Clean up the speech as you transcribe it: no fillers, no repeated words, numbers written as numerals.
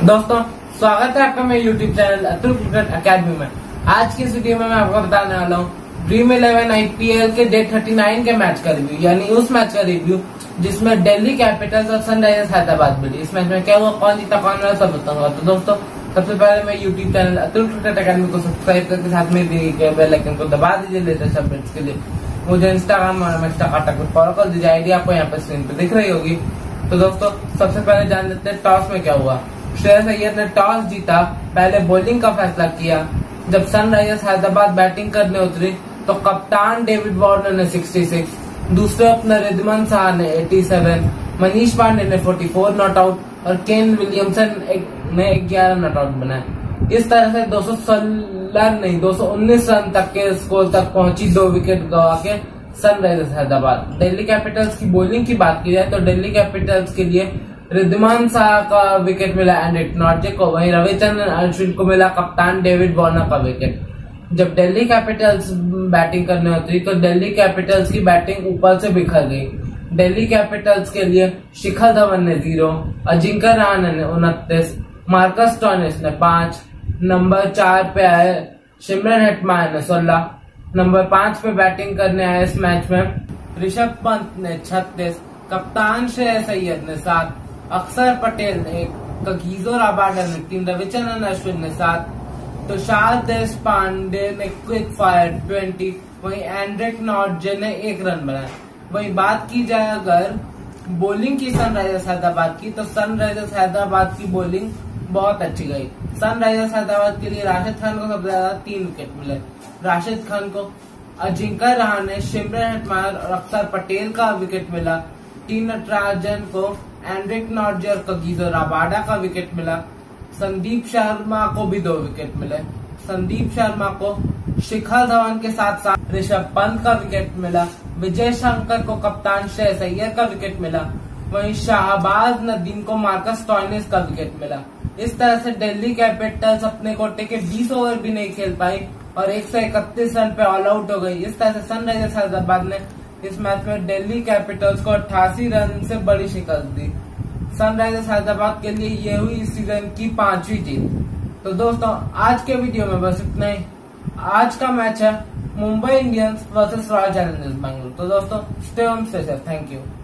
दोस्तों स्वागत है आपका मेरे YouTube channel Atul Cricket Academy में। आज की इस वीडियो में मैं आपको बताने वाला हूँ ड्रीम 11 आईपीएल के डे 39 के मैच का रिव्यू, यानी उस मैच का रिव्यू जिसमें दिल्ली कैपिटल्स और सनराइजर्स हैदराबाद मिली। इस मैच में क्या हुआ, कौन जीता, कौन हारा, सब बताऊंगा। तो दोस्तों सबसे पहले मैं YouTube channel Atul Cricket Academy को सब्सक्राइब करके साथ में दिए गए बेल आइकन को दबा दीजिए लेटेस्ट अपडेट्स के लिए। मुझे इंस्टाग्राम और इंस्टाकार्ट पर फॉलो कर दीजिए, आईडी आपको यहाँ पर स्क्रीन पे दिख रही होगी। तो दोस्तों सबसे पहले जान लेते हैं टॉस में क्या हुआ। श्रेयस अय्यर ने टॉस जीता, पहले बॉलिंग का फैसला किया। जब सनराइजर्स हैदराबाद बैटिंग करने उतरी तो कप्तान डेविड वार्नर ने 66, दूसरे ओपनर रिद्धमान साहा ने 87, मनीष पांडे ने 44 नॉट आउट और केन विलियमसन ने 11 नॉट आउट बनाए। इस तरह से 219 रन तक के स्कोर तक पहुंची, 2 विकेट गवा के सनराइजर्स हैदराबाद। दिल्ली कैपिटल्स की बॉलिंग की बात की जाए तो दिल्ली कैपिटल्स के लिए रिद्धमान साहा का विकेट मिला एंड्रिक नॉर्जे को, वहीं रविचंद्रन अश्विन को मिला कप्तान डेविड वार्नर का विकेट। जब दिल्ली कैपिटल्स बैटिंग करने उतरी तो दिल्ली कैपिटल्स की बैटिंग ऊपर से बिखर गई। दिल्ली कैपिटल्स के लिए शिखर धवन ने 0, अजिंक्य रहाणे ने 29, मार्कस स्टोइनिस ने 5, नंबर 4 पे आए सिमरन हेटमायर ने 16, नंबर 5 पे बैटिंग करने आए इस मैच में ऋषभ पंत ने 36, कप्तान श्रेयस अय्यर ने 7, अक्षर पटेल ने 1, कगिसो रबाडा ने 3, रविचंद्रन अश्विन ने 7, तुषार देशपांडे ने क्विक फायर 20, वहीं एंड्रिक नॉर्जे ने 1 रन बनाया। वहीं बात की जाए अगर बॉलिंग की सनराइजर्स हैदराबाद की, तो सनराइजर्स हैदराबाद की बॉलिंग बहुत अच्छी गई। सनराइजर्स हैदराबाद के लिए राशिद खान को सबसे ज्यादा 3 विकेट मिले। राशिद खान को अजिंक्य रहाणे, सिमरन हेटमायर और अक्षर पटेल का विकेट मिला। टी नटराजन को एंड्रिक नॉर्जे और कगिसो रबाडा का विकेट मिला। संदीप शर्मा को भी 2 विकेट मिले। संदीप शर्मा को शिखर धवन के साथ साथ ऋषभ पंत का विकेट मिला। विजय शंकर को कप्तान श्रेयस अय्यर का विकेट मिला। वहीं शाहबाज नदीम को मार्कस स्टोइनिस का विकेट मिला। इस तरह से दिल्ली कैपिटल्स अपने कोटे के 20 ओवर भी नहीं खेल पाई और 131 रन पे ऑल आउट हो गई। इस तरह से सनराइजर्स हैदराबाद ने इस मैच में दिल्ली कैपिटल्स को 88 रन से बड़ी शिकस्त दी। सनराइजर्स हैदराबाद के लिए ये हुई इस सीजन की 5वीं जीत। तो दोस्तों आज के वीडियो में बस इतना ही। आज का मैच है Mumbai Indians versus Royal Challengers Bangalore. तो दोस्तों stay home, stay safe, thank you.